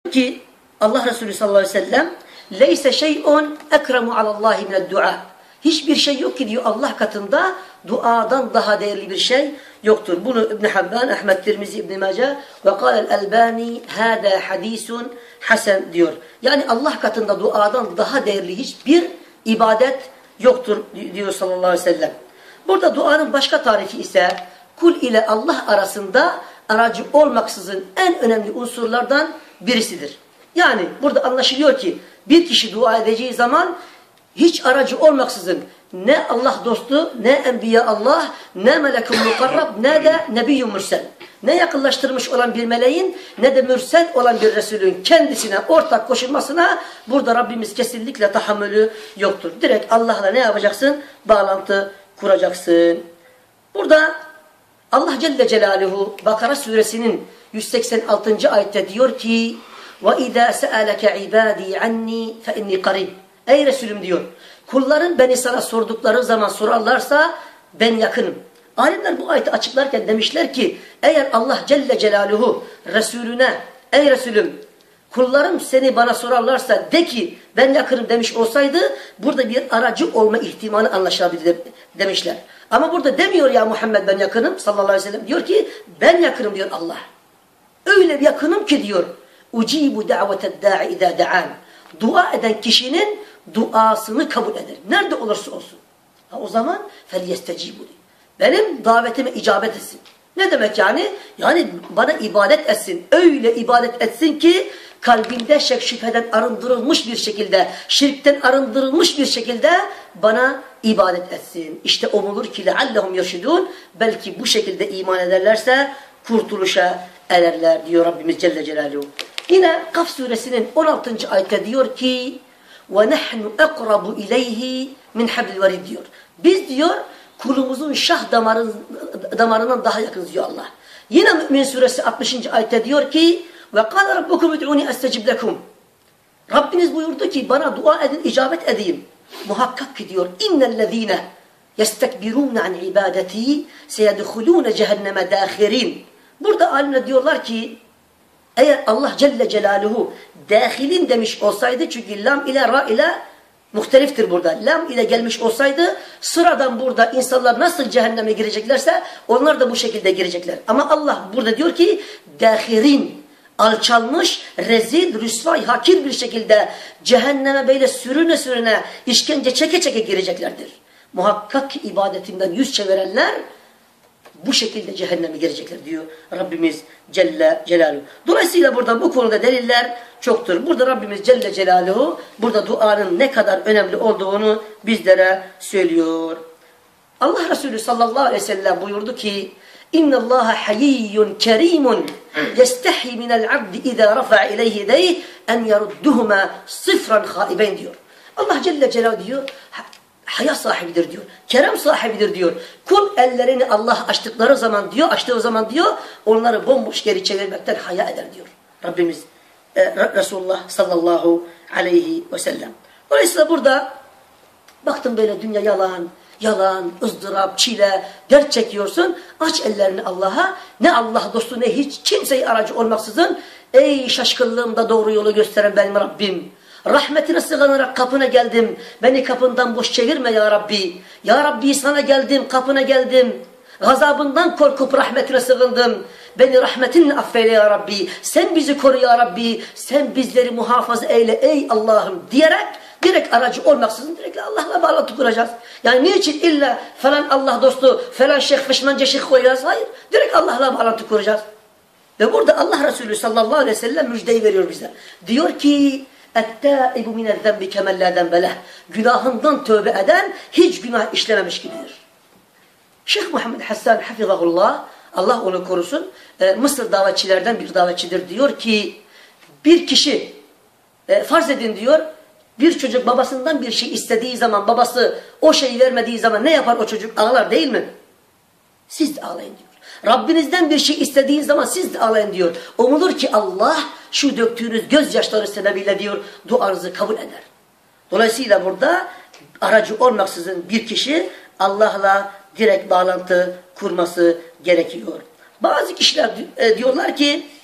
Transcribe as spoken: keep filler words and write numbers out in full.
ki Allah Resulü sallallahu aleyhi ve sellem leyse şey'un ekremu alallahi mined dua. Hiçbir şey yok ki diyor Allah katında duadan daha değerli bir şey yoktur. Bunu İbn Habban, Ahmed Tirmizi, İbn Mace ve kâlel Albani hâdâ hadisun hasen diyor. Yani Allah katında duadan daha değerli hiçbir ibadet yoktur diyor sallallahu aleyhi ve sellem. Burada duanın başka tarifi ise kul ile Allah arasında aracı olmaksızın en önemli unsurlardan birisidir. Yani burada anlaşılıyor ki bir kişi dua edeceği zaman hiç aracı olmaksızın ne Allah dostu, ne enbiya Allah, ne melekun mukarrab, ne de nebiyyun mürsel. Ne yakınlaştırmış olan bir meleğin ne de mürsel olan bir Resulün kendisine ortak koşulmasına burada Rabbimiz kesinlikle tahammülü yoktur. Direkt Allah'la ne yapacaksın? Bağlantı kuracaksın. Burada Allah Celle Celaluhu Bakara suresinin yüz seksen altıncı ayette diyor ki وَاِذَا سَأَلَكَ عِبَادِي عَنِّي فَاِنِّي قَرِيبٌ. Ey Resulüm diyor, kulların beni sana sordukları zaman sorarlarsa ben yakınım. Alimler bu ayeti açıklarken demişler ki eğer Allah Celle Celaluhu Resulüne ey Resulüm kullarım seni bana sorarlarsa de ki ben yakınım demiş olsaydı burada bir aracı olma ihtimali anlaşılabilir demişler. Ama burada demiyor ya Muhammed ben yakınım sallallahu aleyhi ve sellem diyor ki ben yakınım diyor Allah. Öyle bir yakınım ki diyor ucibu da'veted da'i iza da'an. Dua eden kişinin duasını kabul eder. Nerede olursa olsun. Ha, o zaman فَلْيَسْتَجِيبُ. Benim davetime icabet etsin. Ne demek yani? Yani bana ibadet etsin. Öyle ibadet etsin ki kalbinde şek şüpheden arındırılmış bir şekilde, şirkten arındırılmış bir şekilde bana ibadet etsin. İşte umulur ki لَعَلَّهُمْ يَرْشِدُونَ. Belki bu şekilde iman ederlerse kurtuluşa ererler diyor Rabbimiz Celle Celaluhu. Yine Kaf suresinin on altıncı ayette diyor ki وَنَحْنُ اَقْرَبُ اِلَيْهِ مِنْ حَبْلِ الْوَرِيدِ diyor. Biz diyor kulumuzun şah damarın, damarından daha yakınız diyor Allah. Yine Mü'min suresi altmışıncı ayette diyor ki وَقَالَ رَبُّكُمْ اُدْعُونِ اَسْتَجِبْ لَكُمْ. Rabbiniz buyurdu ki bana dua edin, icabet edeyim. Muhakkak ki diyor اِنَّ الَّذ۪ينَ يَسْتَكْبِرُونَ عَنْ عِبَادَتِهِ سَيَدْخُلُونَ جَهَنَّمَ دَاخِرِينَ. Burada alimler diyorlar ki eğer Allah Celle Celaluhu dâhilin demiş olsaydı çünkü lam ile ra ile muhteliftir burada. Lam ile gelmiş olsaydı sıradan burada insanlar nasıl cehenneme gireceklerse onlar da bu şekilde girecekler. Ama Allah burada diyor ki dâhirin alçalmış, rezil, rüsvay, hakir bir şekilde cehenneme böyle sürüne sürüne işkence çeke çeke gireceklerdir. Muhakkak ki ibadetinden yüz çevirenler bu şekilde cehenneme girecekler diyor Rabbimiz Celle Celaluhu. Dolayısıyla burada bu konuda deliller çoktur. Burada Rabbimiz Celle Celaluhu burada duanın ne kadar önemli olduğunu bizlere söylüyor. Allah Resulü sallallahu aleyhi ve sellem buyurdu ki اِنَّ اللّٰهَ حَيِيٌّ كَرِيمٌ يَسْتَحِي مِنَ الْعَبْدِ اِذَا رَفَعَ اِلَيْهِ يَدَيْهِ اَنْ يَرُدُّهُمَا صِفْرًا خَائِبَيْنِ diyor. Allah Celle Celaluhu diyor haya sahibidir diyor. Kerem sahibidir diyor. Kul ellerini Allah açtıkları zaman diyor, açtığı zaman diyor, onları bomboş geri çevirmekten haya eder diyor. Rabbimiz e, Resulullah sallallahu aleyhi ve sellem. Dolayısıyla burada baktım böyle dünya yalan, yalan, ızdırap, çile, dert çekiyorsun. Aç ellerini Allah'a. Ne Allah dostu ne hiç kimseyi aracı olmaksızın ey şaşkınlığımda doğru yolu gösteren benim Rabbim. Rahmetine sığınarak kapına geldim. Beni kapından boş çevirme ya Rabbi. Ya Rabbi sana geldim, kapına geldim. Gazabından korkup rahmetine sığındım. Beni rahmetinle affeyle ya Rabbi. Sen bizi koru ya Rabbi. Sen bizleri muhafaza eyle ey Allah'ım diyerek direkt aracı olmaksızın direkt Allah'la bağlantı kuracağız. Yani niçin illa falan Allah dostu, falan şeyh, fışmanca şeyh koyacağız? Hayır. Direkt Allah'la bağlantı kuracağız. Ve burada Allah Resulü sallallahu aleyhi ve sellem müjdeyi veriyor bize. Diyor ki اَتَّائِبُ مِنَ الذَّنْبِ كَمَنْ لَا ذَنْبَ لَهُ. Günahından tövbe eden hiç günah işlememiş gibidir. Şeyh Muhammed Hassan hafizahullah, Allah onu korusun, e, Mısır davetçilerden bir davetçidir. Diyor ki bir kişi e, farz edin diyor bir çocuk babasından bir şey istediği zaman babası o şeyi vermediği zaman ne yapar o çocuk? Ağlar değil mi? Siz de ağlayın diyor. Rabbinizden bir şey istediğiniz zaman siz de ağlayın diyor. Umulur ki Allah şu döktüğünüz gözyaşları sebebiyle diyor duanızı kabul eder. Dolayısıyla burada aracı olmaksızın bir kişi Allah'la direkt bağlantı kurması gerekiyor. Bazı kişiler diyorlar ki